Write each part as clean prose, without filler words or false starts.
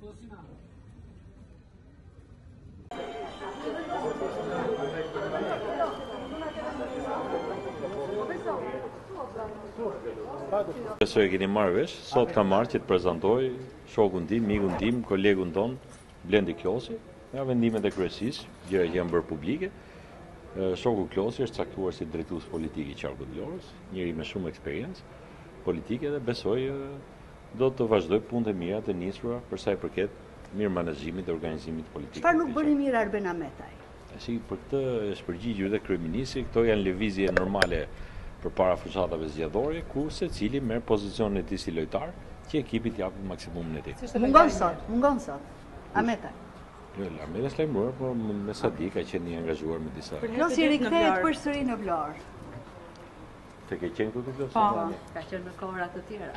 Besoj e keni marrë vesh, sot kam marrë që të prezantoj shokun tim, mikun tim, kolegun ton, Blendi Klosi, nga vendimet e kryesisë, gjëra që janë bërë publike. Shoku Klosi është caktuar si drejtues politik i Qarkut të Vlorës, njëri me shumë eksperiencë politike dhe besoj do të vazhdoj punët e mira të nisura për sa i përket mirë menaxhimit dhe organizimit politik. Çfarë nuk bëri mirë Arben Ahmetaj? Si për këtë është përgjigjur dhe kryeministri, këto janë lëvizje normale përpara fushatave zgjedhore, ku secili merr pozicionin e tij si lojtar, që ekipi të japë maksimumin e tij. Mungon sot. Ahmetaj. Jo, Ahmeta është lajmëruar, por me sa di ka qenë i angazhuar me disa. Klosi rikthehet përsëri në Vlorë. Te ke qenë këtu Klosi? Po, ka qenë në kohëra të tjera.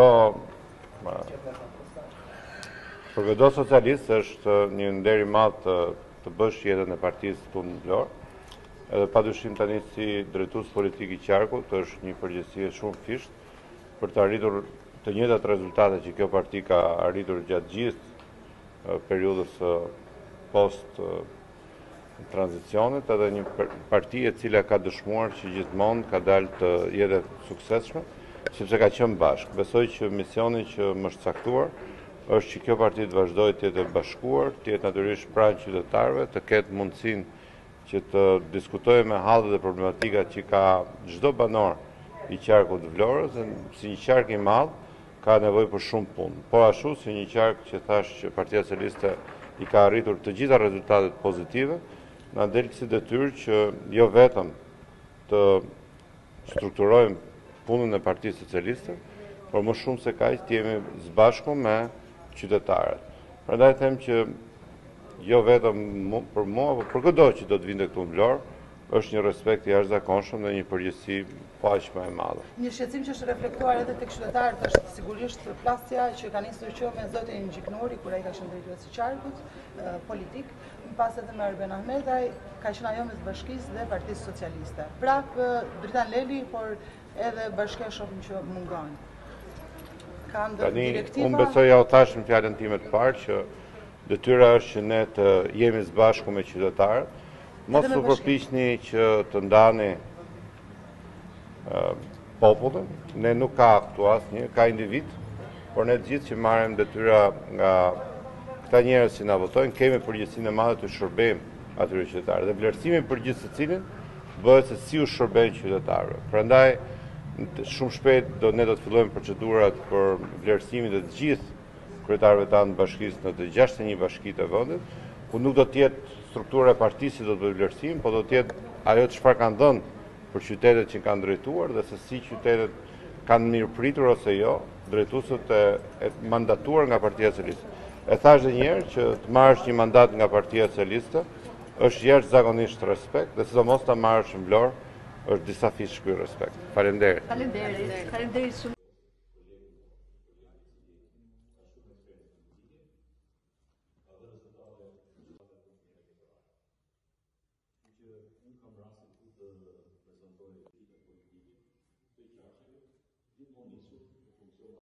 Për çdo socialist është një nder i madh të bësh jetën e partisë këtu në Vlorë. Edhe padyshim tani si drejtues politik i Qarkut është një përgjegjësi shumë fisht për të arritur të njëjtat rezultate që kjo parti ka arritur gjatë gjithë periudhës post tranzicionit, edhe një parti e cila ka dëshmuar që gjithmonë ka dalë të jetë suksesshme, sepse ka qenë bashkë. Besoj që misioni që më është caktuar është që kjo parti të vazhdojë të jetë e bashkuar, të jetë natyrisht pranë qytetarëve, të ketë mundësinë që të diskutojë me hallet dhe problematikat që ka çdo banor i Qarkut të Vlorës, si një qark i madh ka nevojë për shumë punë. Po ashtu si një qark që thash që Partia Socialiste i ka arritur të gjitha rezultatet pozitive, na del si detyrë që jo vetëm të strukturojmë punën e Partisë Socialiste, por më shumë se kaq të jemi së bashku me qytetarët. Prandaj them që jo vetëm për mua, por për çdo që do të vinte këtu në Vlorë, është një respekt i jashtëzakonshëm dhe një përgjegjësi po aq më e madhe. Një shqetësim që është reflektuar edhe tek qytetarët është sigurisht plasja që ka nisur që me zotin Gjiknuri, kur ai ka qenë drejtues i Qarkut politik, më pas edhe me Arben Ahmetaj, ka qenë ajo mes Bashkisë dhe Partisë Socialiste. Prapë Dritan Leli, por edhe bashkia shohim që mungon. Ka ndër direktiva. Unë besoj ja u thash në fjalën time të parë që detyra është që ne të jemi së bashku me qytetarët. Mos u përpiqni që të ndani popullin. Ne nuk ka këtu asnjë, ka individ, por ne të gjithë që marrim detyra nga këta njerëz që na votojnë, kemi përgjegjësinë e madhe të shërbejmë atyre qytetarëve. Dhe vlerësimi për gjithë secilin bëhet se si u shërbejnë qytetarëve. Prandaj shumë shpejt ne do të fillojmë procedurat për vlerësimin e të gjithë kryetarëve tanë të bashkisë në të 61 bashkitë të vendit, ku nuk do të jetë struktura e partisë që do të bëjë vlerësim, po do të jetë ajo çfarë kanë dhënë për qytetet që kanë drejtuar dhe se si qytetet kanë mirëpritur ose jo drejtuesët e mandatuar nga Partia Socialiste. E thash edhe një herë që të marrësh një mandat nga Partia Socialiste është jashtëzakonisht respekt, dhe sidomos ta marrësh në Vlorë është disa fish ky respekt. Faleminderit. Faleminderit shumë. Unë kam rastin ku të prezentoj ekipet politike të Qarkut, gjithmonë nisur